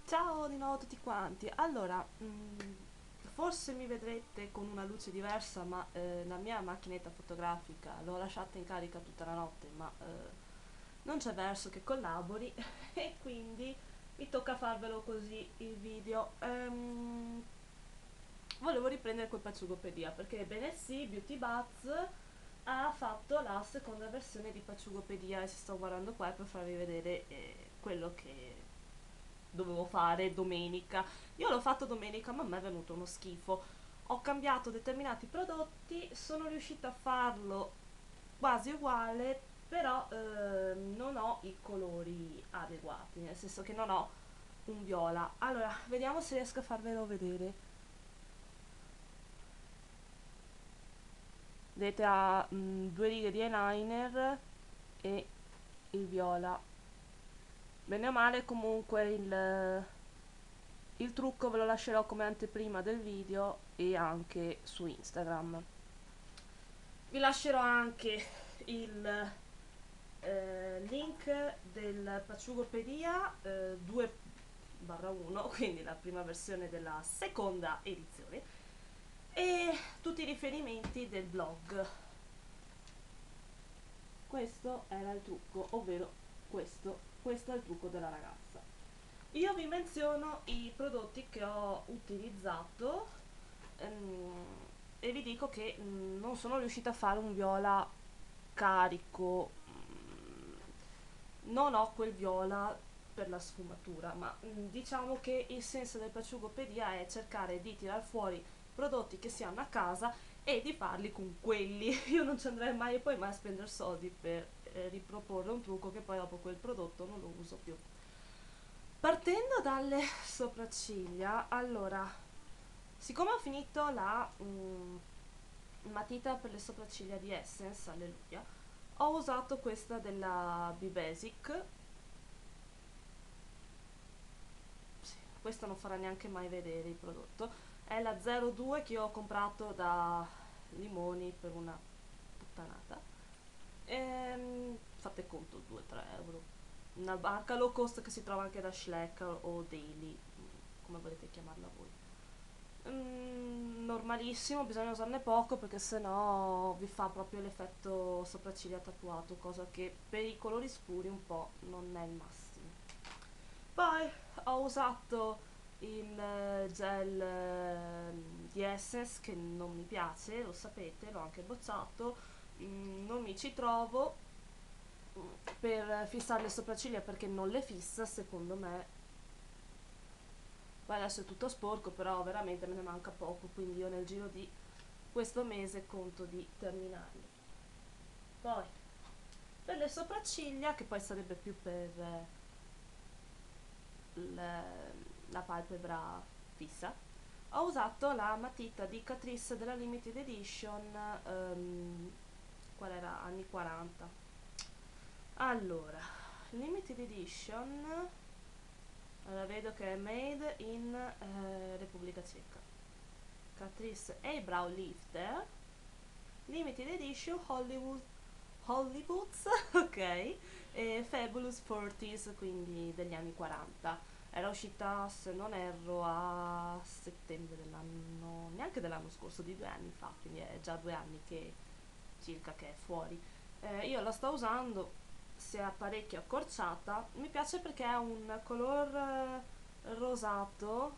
Ciao di nuovo a tutti quanti. Allora, forse mi vedrete con una luce diversa, ma la mia macchinetta fotografica l'ho lasciata in carica tutta la notte, ma non c'è verso che collabori e quindi mi tocca farvelo così il video. Volevo riprendere col Paciugopedia perché bene sì, Beauty Buzz ha fatto la seconda versione di Paciugopedia e si sto guardando qua per farvi vedere quello che dovevo fare domenica. Io l'ho fatto domenica, ma a me è venuto uno schifo. Ho cambiato determinati prodotti, sono riuscita a farlo quasi uguale, però non ho i colori adeguati, nel senso che non ho un viola. Allora, vediamo se riesco a farvelo vedere. Vedete ha due righe di eyeliner e il viola. Bene o male comunque il trucco ve lo lascerò come anteprima del video e anche su Instagram. Vi lascerò anche il link del Paciugopedia 2/1, quindi la prima versione della seconda edizione, e tutti i riferimenti del blog. Questo era il trucco, ovvero questo è il trucco della ragazza. Io vi menziono i prodotti che ho utilizzato ehm, e vi dico che non sono riuscita a fare un viola carico, non ho quel viola per la sfumatura, ma diciamo che il senso del Paciugopedia è cercare di tirar fuori prodotti che si hanno a casa e di farli con quelli. Io non ci andrei mai e poi mai a spendere soldi per riproporre un trucco che poi dopo quel prodotto non lo uso più. Partendo dalle sopracciglia, allora, siccome ho finito la matita per le sopracciglia di Essence, alleluia, ho usato questa della B-Basic. Sì, questa non farà neanche mai vedere il prodotto. È la 02 che io ho comprato da Limoni per una puttanata. Fate conto 2-3 euro. Una barca low cost che si trova anche da Schleck o Daily, come volete chiamarla voi. Normalissimo, bisogna usarne poco perché sennò vi fa proprio l'effetto sopracciglia tatuato, cosa che per i colori scuri un po' non è il massimo. Poi ho usato il gel di Essence che non mi piace, lo sapete, l'ho anche bocciato, non mi ci trovo per fissare le sopracciglia perché non le fissa secondo me. Poi adesso è tutto sporco, però veramente me ne manca poco, quindi io nel giro di questo mese conto di terminarli. Poi per le sopracciglia, che poi sarebbe più per la palpebra fissa, ho usato la matita di Catrice della Limited Edition, qual era? Anni 40. Allora, Limited Edition, allora, vedo che è made in Repubblica Ceca. Catrice Eyebrow Lifter, Limited Edition Hollywoods, ok, e Fabulous 40s, quindi degli anni 40. Era uscita, se non erro, a settembre dell'anno, neanche dell'anno scorso, di 2 anni fa, quindi è già 2 anni che circa che è fuori. Io la sto usando, si è parecchio accorciata, mi piace perché è un color rosato,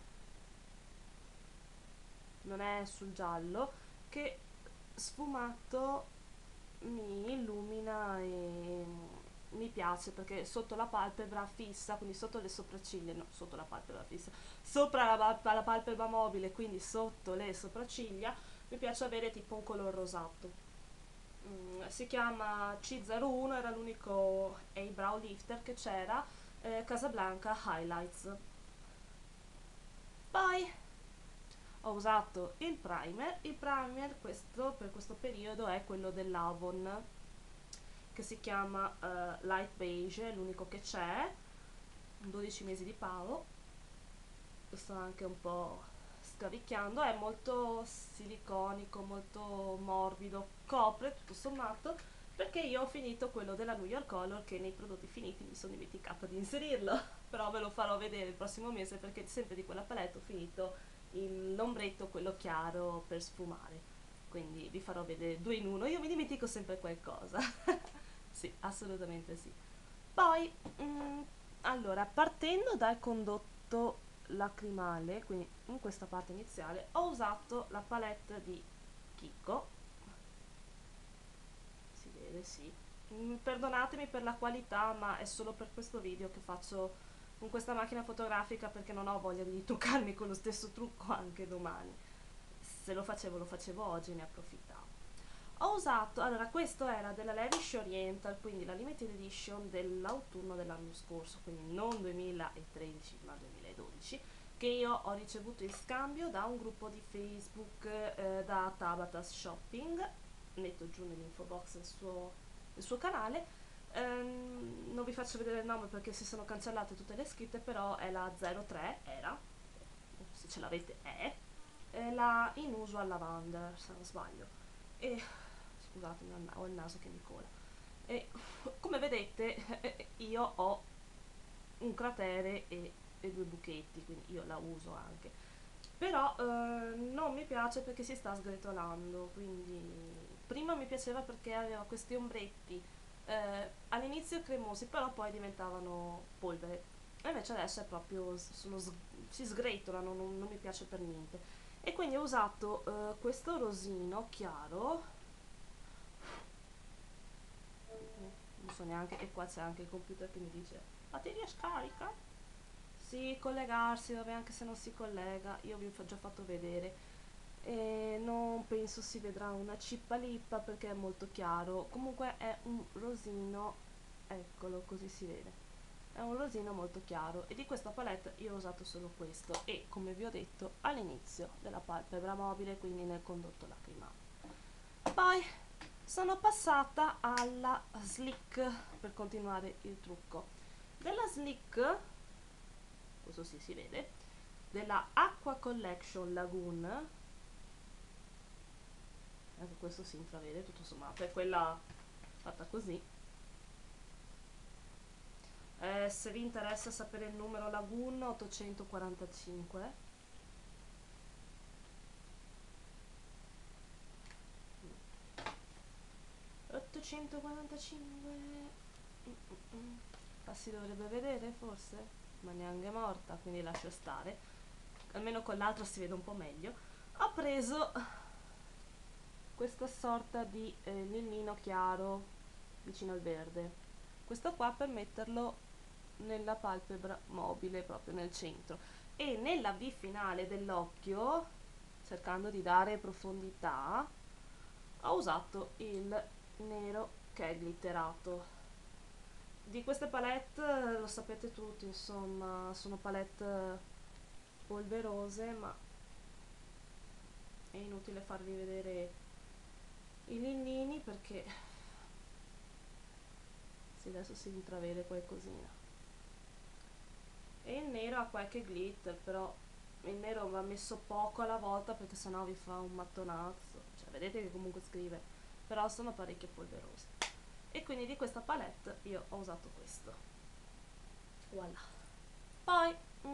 non è sul giallo, che sfumato mi illumina e mi piace perché sotto la palpebra fissa, quindi sotto le sopracciglia, no, sotto la palpebra fissa, sopra la palpebra mobile, quindi sotto le sopracciglia, mi piace avere tipo un color rosato. Si chiama C01, era l'unico eyebrow lifter che c'era, Casablanca Highlights. Poi ho usato il primer questo, per questo periodo è quello dell'Avon, che si chiama Light Beige, è l'unico che c'è, 12 mesi di pavo, lo sto anche un po' scavicchiando, è molto siliconico, molto morbido, copre tutto sommato, perché io ho finito quello della New York Color che nei prodotti finiti mi sono dimenticata di inserirlo. però ve lo farò vedere il prossimo mese perché sempre di quella palette ho finito l'ombretto, quello chiaro per sfumare, quindi vi farò vedere due in uno, io mi dimentico sempre qualcosa. Sì, assolutamente sì. Poi, allora, partendo dal condotto lacrimale, quindi in questa parte iniziale, ho usato la palette di Kiko, si vede, sì. Perdonatemi per la qualità, ma è solo per questo video che faccio con questa macchina fotografica perché non ho voglia di truccarmi con lo stesso trucco anche domani. Se lo facevo oggi, ne approfittavo. Ho usato, allora questo era della Lavish Oriental, quindi la limited edition dell'autunno dell'anno scorso, quindi non 2013 ma 2012, che io ho ricevuto in scambio da un gruppo di Facebook da Tabata's Shopping, metto giù nell'info box il suo canale. Non vi faccio vedere il nome perché si sono cancellate tutte le scritte, però è la 03, era, se ce l'avete è la Inusual Lavender, se non sbaglio. E scusatemi, ho il naso che mi cola. E come vedete io ho un cratere e due buchetti, quindi io la uso anche. Però non mi piace perché si sta sgretolando, quindi prima mi piaceva perché aveva questi ombretti all'inizio cremosi, però poi diventavano polvere. E invece adesso è proprio, si sgretolano, non mi piace per niente. E quindi ho usato questo rosino chiaro, non so neanche, e qua c'è anche il computer che mi dice batteria scarica. Sì, collegarsi, vabbè, anche se non si collega, io vi ho già fatto vedere. E non penso si vedrà una cippa lippa perché è molto chiaro. Comunque è un rosino, eccolo, così si vede. È un rosino molto chiaro e di questa palette io ho usato solo questo e come vi ho detto all'inizio della palpebra mobile, quindi nel condotto lacrimale. Poi sono passata alla Slick per continuare il trucco. Della Slick, questo sì si vede, della Aqua Collection Lagoon, anche questo si intravede tutto sommato, è quella fatta così. Se vi interessa sapere il numero Lagoon 845, 845, la si dovrebbe vedere forse, ma neanche morta, quindi lascio stare, almeno con l'altro si vede un po' meglio. Ho preso questa sorta di lillino chiaro vicino al verde, questo qua per metterlo nella palpebra mobile proprio nel centro e nella V finale dell'occhio, cercando di dare profondità, ho usato il nero che è glitterato. Di queste palette lo sapete tutti, insomma, sono palette polverose, ma è inutile farvi vedere i lillini perché sì, adesso si intravede qualcosina. E il nero ha qualche glitter, però il nero va messo poco alla volta perché sennò vi fa un mattonazzo, cioè vedete che comunque scrive, però sono parecchio polverose. E quindi di questa palette io ho usato questo. Voilà. Poi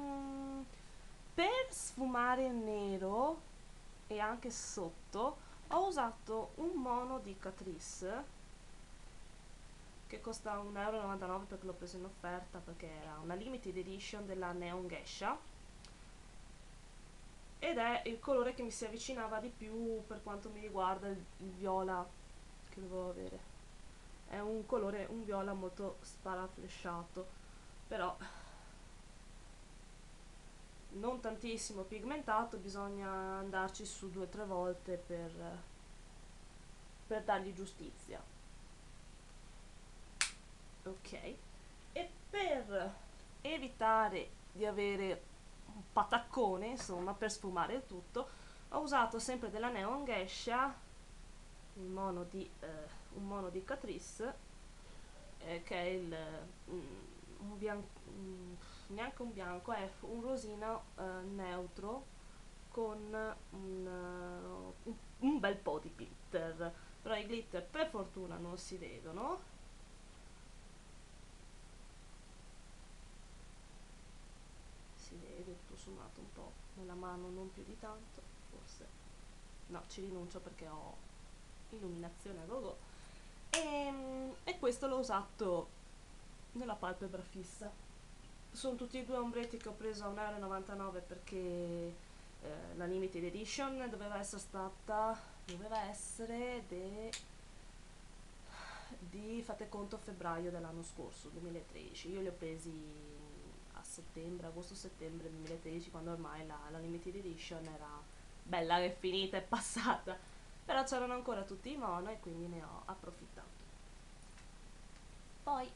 per sfumare il nero e anche sotto ho usato un mono di Catrice che costa 1,99 € perché l'ho preso in offerta perché era una limited edition della Neon Geisha ed è il colore che mi si avvicinava di più per quanto mi riguarda il viola che dovevo avere. È un colore, un viola molto sparaflesciato, però non tantissimo pigmentato, bisogna andarci su 2 o 3 volte per dargli giustizia. Ok, e per evitare di avere un pataccone, insomma, per sfumare il tutto, ho usato sempre della Neon Geisha un mono di Catrice, che è un bianco, neanche un bianco, è un rosino neutro con un bel po' di glitter, però i glitter per fortuna non si vedono. consumato un po' nella mano, non più di tanto, forse no, ci rinuncio perché ho illuminazione a gogo. E questo l'ho usato nella palpebra fissa. Sono tutti e due ombretti che ho preso a 1,99 € perché la limited edition doveva essere di fate conto febbraio dell'anno scorso, 2013. Io li ho presi a settembre, agosto-settembre 2013, quando ormai la limited edition era bella che è finita, è passata, però c'erano ancora tutti i mono e quindi ne ho approfittato. Poi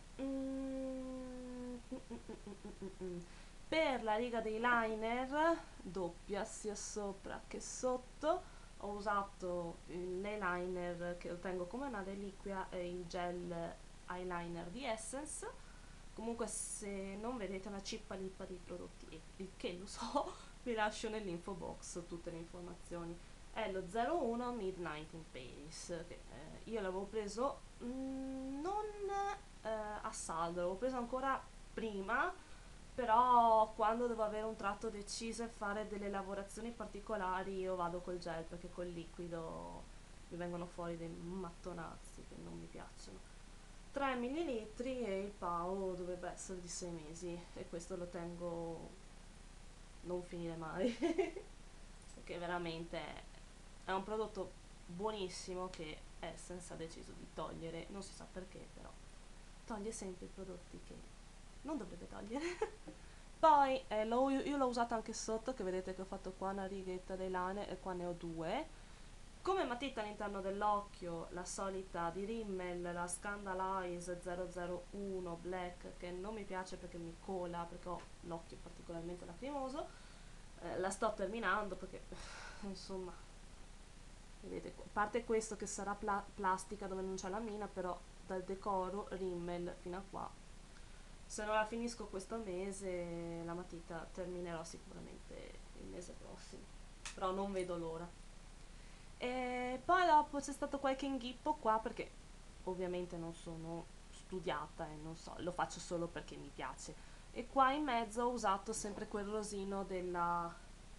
per la riga dei liner doppia sia sopra che sotto ho usato l'eyeliner che lo tengo come una reliquia e il gel eyeliner di Essence. Comunque se non vedete una cippa lippa di prodotti, e il che lo so, vi lascio nell'info box tutte le informazioni. È lo 01 Midnight in Paris che io l'avevo preso non a saldo, l'avevo preso ancora prima, però quando devo avere un tratto deciso e fare delle lavorazioni particolari io vado col gel, perché col liquido mi vengono fuori dei mattonazzi che non mi piacciono. 3 millilitri e il PAO dovrebbe essere di 6 mesi e questo lo tengo non finire mai perché veramente è un prodotto buonissimo che Essence ha deciso di togliere, non si sa perché, però toglie sempre i prodotti che non dovrebbe togliere. Poi io l'ho usato anche sotto, che vedete che ho fatto qua una righetta dei lane e qua ne ho due. Come matita all'interno dell'occhio, la solita di Rimmel, la Scandalize 001 Black, che non mi piace perché mi cola, perché ho l'occhio particolarmente lacrimoso. La sto terminando perché, insomma, vedete, a parte questo che sarà plastica dove non c'è la mina, però dal decoro Rimmel fino a qua. Se non la finisco questo mese, la matita terminerò sicuramente il mese prossimo, però non vedo l'ora. E poi dopo c'è stato qualche inghippo qua perché ovviamente non sono studiata e non so, lo faccio solo perché mi piace. E qua in mezzo ho usato sempre quel rosino della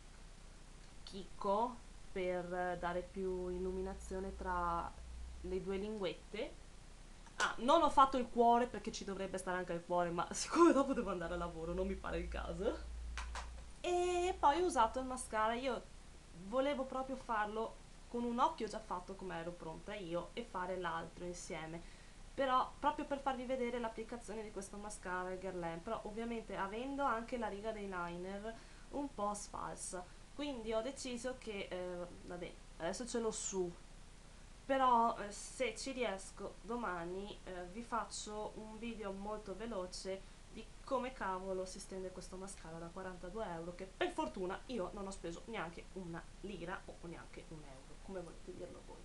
Kiko per dare più illuminazione tra le due linguette. Ah, non ho fatto il cuore perché ci dovrebbe stare anche il cuore, ma siccome dopo devo andare a lavoro non mi pare il caso. E poi ho usato il mascara, io volevo proprio farlo con un occhio già fatto come ero pronta io e fare l'altro insieme, però proprio per farvi vedere l'applicazione di questo mascara, il Guerlain, però ovviamente avendo anche la riga dei liner un po' sfalsa, quindi ho deciso che, vabbè, adesso ce l'ho su, però se ci riesco domani vi faccio un video molto veloce di come cavolo si stende questo mascara da 42 € che per fortuna io non ho speso neanche una lira o neanche un euro, come volete dirlo voi.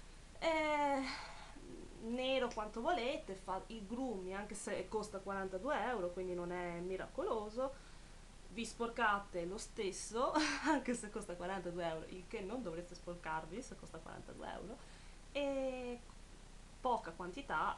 Nero quanto volete, fa i grumi anche se costa 42 €, quindi non è miracoloso. Vi sporcate lo stesso anche se costa 42 €, il che non dovreste sporcarvi se costa 42 € e poca quantità,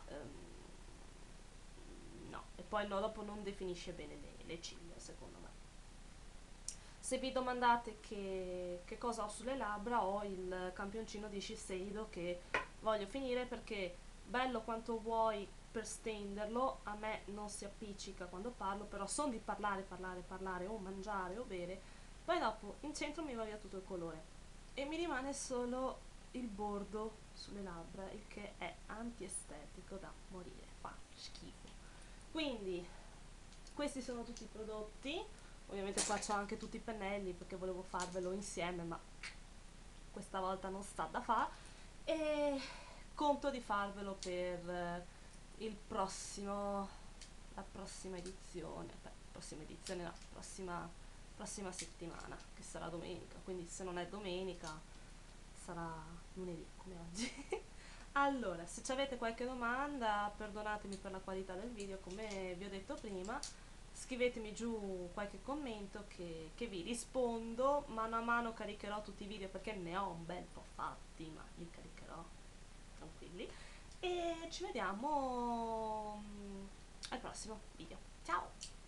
no, e poi no, dopo non definisce bene le ciglia secondo me. Se vi domandate che cosa ho sulle labbra, ho il campioncino di Shiseido che voglio finire perché bello quanto vuoi per stenderlo, a me non si appiccica quando parlo, però son di parlare, parlare, parlare o mangiare o bere, poi dopo in centro mi va via tutto il colore e mi rimane solo il bordo sulle labbra, il che è antiestetico da morire, fa schifo. Quindi questi sono tutti i prodotti, ovviamente qua c'ho anche tutti i pennelli perché volevo farvelo insieme, ma questa volta non sta da fa e conto di farvelo per il prossimo la prossima edizione no, prossima settimana, che sarà domenica, quindi se non è domenica sarà lunedì come oggi. Allora, se avete qualche domanda, perdonatemi per la qualità del video, come vi ho detto prima, scrivetemi giù qualche commento che vi rispondo, mano a mano caricherò tutti i video perché ne ho un bel po' fatti, ma li caricherò, tranquilli, e ci vediamo al prossimo video. Ciao!